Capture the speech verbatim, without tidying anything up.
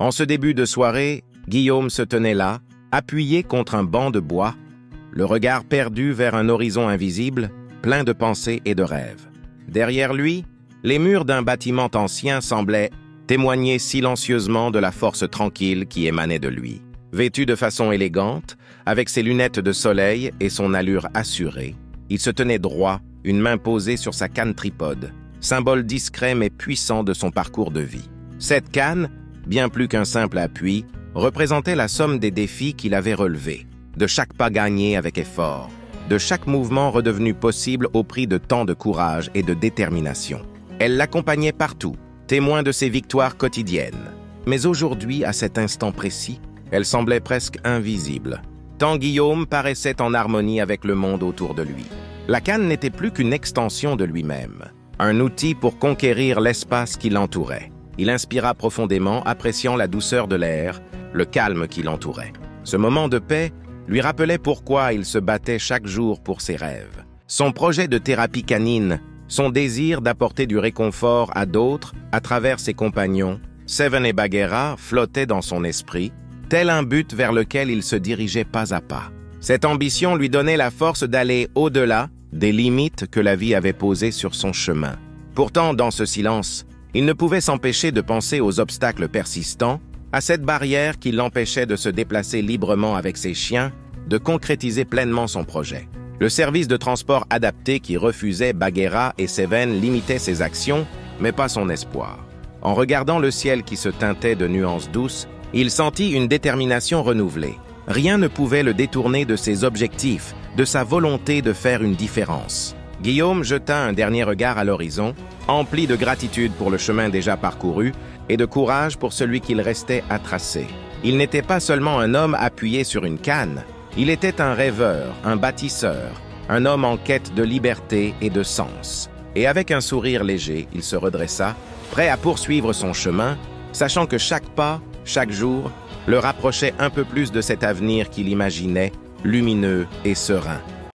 En ce début de soirée, Guillaume se tenait là, appuyé contre un banc de bois, le regard perdu vers un horizon invisible, plein de pensées et de rêves. Derrière lui, les murs d'un bâtiment ancien semblaient témoigner silencieusement de la force tranquille qui émanait de lui. Vêtu de façon élégante, avec ses lunettes de soleil et son allure assurée, il se tenait droit, une main posée sur sa canne tripode, symbole discret mais puissant de son parcours de vie. Cette canne, bien plus qu'un simple appui, représentait la somme des défis qu'il avait relevés, de chaque pas gagné avec effort, de chaque mouvement redevenu possible au prix de tant de courage et de détermination. Elle l'accompagnait partout, témoin de ses victoires quotidiennes. Mais aujourd'hui, à cet instant précis, elle semblait presque invisible, tant Guillaume paraissait en harmonie avec le monde autour de lui. La canne n'était plus qu'une extension de lui-même, un outil pour conquérir l'espace qui l'entourait. Il inspira profondément, appréciant la douceur de l'air, le calme qui l'entourait. Ce moment de paix lui rappelait pourquoi il se battait chaque jour pour ses rêves. Son projet de thérapie canine, son désir d'apporter du réconfort à d'autres à travers ses compagnons, Seven et Bagheera flottaient dans son esprit, tel un but vers lequel il se dirigeait pas à pas. Cette ambition lui donnait la force d'aller au-delà des limites que la vie avait posées sur son chemin. Pourtant, dans ce silence, il ne pouvait s'empêcher de penser aux obstacles persistants, à cette barrière qui l'empêchait de se déplacer librement avec ses chiens, de concrétiser pleinement son projet. Le service de transport adapté qui refusait Bagheera et Seven limitait ses actions, mais pas son espoir. En regardant le ciel qui se teintait de nuances douces, il sentit une détermination renouvelée. Rien ne pouvait le détourner de ses objectifs, de sa volonté de faire une différence. Guillaume jeta un dernier regard à l'horizon, empli de gratitude pour le chemin déjà parcouru et de courage pour celui qu'il restait à tracer. Il n'était pas seulement un homme appuyé sur une canne, il était un rêveur, un bâtisseur, un homme en quête de liberté et de sens. Et avec un sourire léger, il se redressa, prêt à poursuivre son chemin, sachant que chaque pas, chaque jour, le rapprochait un peu plus de cet avenir qu'il imaginait, lumineux et serein.